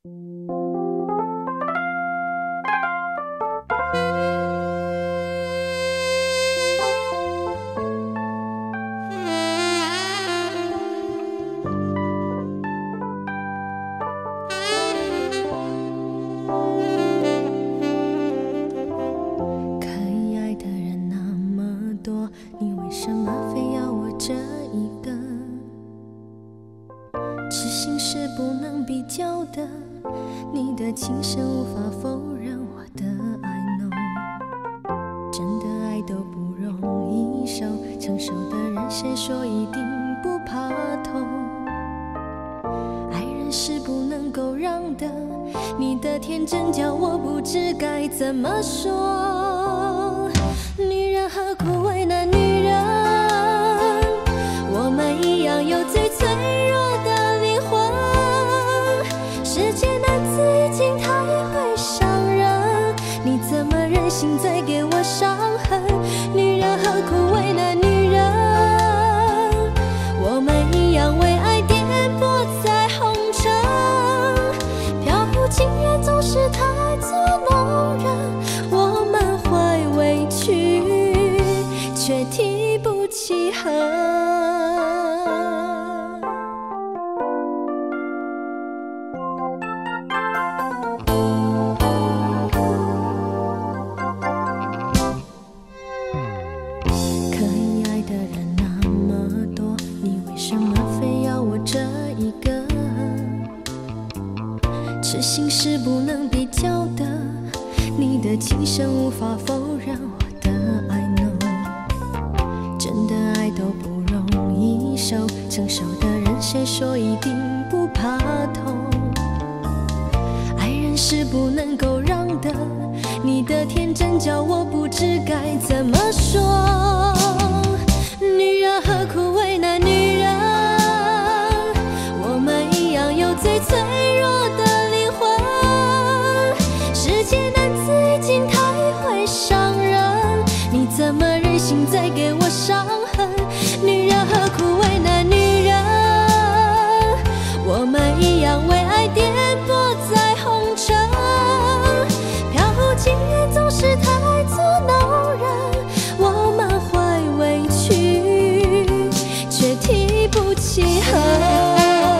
你的情深无法否认我的爱浓，真的爱都不容易受，成熟的人谁说一定不怕痛？爱人是不能够让的，你的天真叫我不知该怎么说。女人何苦为难女人？我们一样有最脆弱的灵魂。世界男子已经太会伤人，你怎么忍心再给我伤痕？女人何苦为难女人？我们一样为爱颠簸在红尘，漂泊情缘总是太作弄人，我们会委屈，却提不起恨。痴心是不能比较的，你的情深无法否认我的爱浓，真的爱都不容易受，成熟的人谁说一定不怕痛？爱人是不能够让的，你的天真叫我不知该怎么说。女人何苦为难女人？我们一样有最脆弱的怎么忍心再给我伤痕？女人何苦为难女人？我们一样为爱颠簸在红尘，漂泊情缘总是太作弄人，我们会委屈，却提不起恨。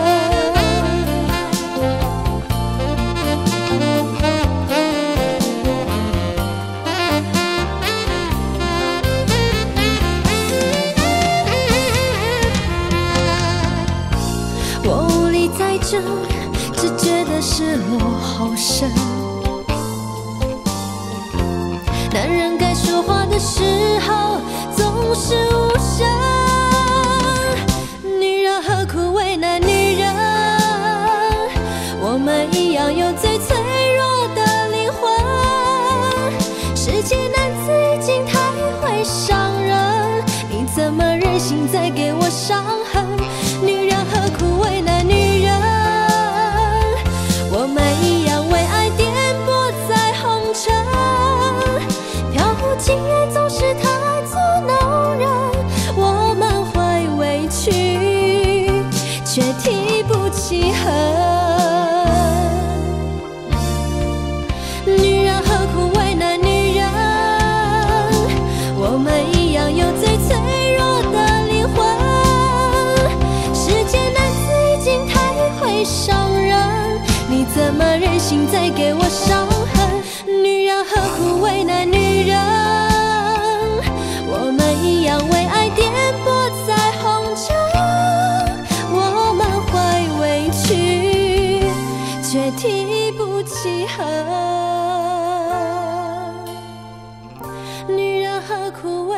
只觉得失落好深，男人该说话的时候总是无声。女人何苦为难女人？我们一样有最脆弱的灵魂。世界男子已经太会伤人，你怎么忍心再给我伤痕？女人何苦为难女人？我们一样为爱颠簸在红尘，漂泊情缘总是太作弄人，我们会委屈，却提不起恨。女人何苦为难女人？我们一样有最脆弱的灵魂。世界男子已经太会伤人，你怎么忍心再给我伤痕？女人何苦为难女人？我们一样为爱颠簸在红尘，我们会委屈，却提不起恨。女人何苦为